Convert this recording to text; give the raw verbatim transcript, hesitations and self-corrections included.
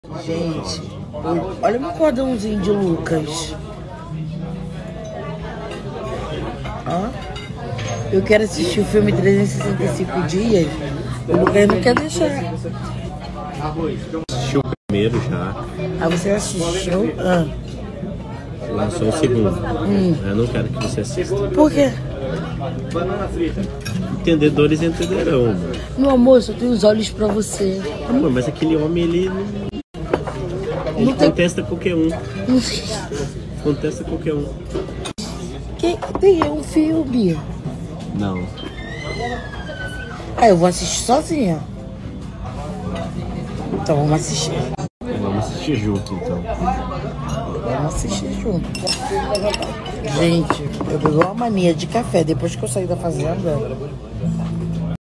Gente, olha meu cordãozinho de Lucas. Ó, eu quero assistir o filme trezentos e sessenta e cinco dias. O Lucas não quer deixar. Assistiu o primeiro já. Ah, você assistiu? Ah. Lançou o segundo. Hum. Eu não quero que você assista. Por quê? Entendedores entenderão, amor. Meu amor, eu tenho os olhos pra você. Amor, mas aquele homem, ele não, ele Não tem- contesta qualquer um. Contesta qualquer um. Que tem um filme. Não. Ah, eu vou assistir sozinha. Então vamos assistir. Vamos assistir junto, então. Vamos assistir junto. Gente, eu peguei uma mania de café. Depois que eu saí da fazenda,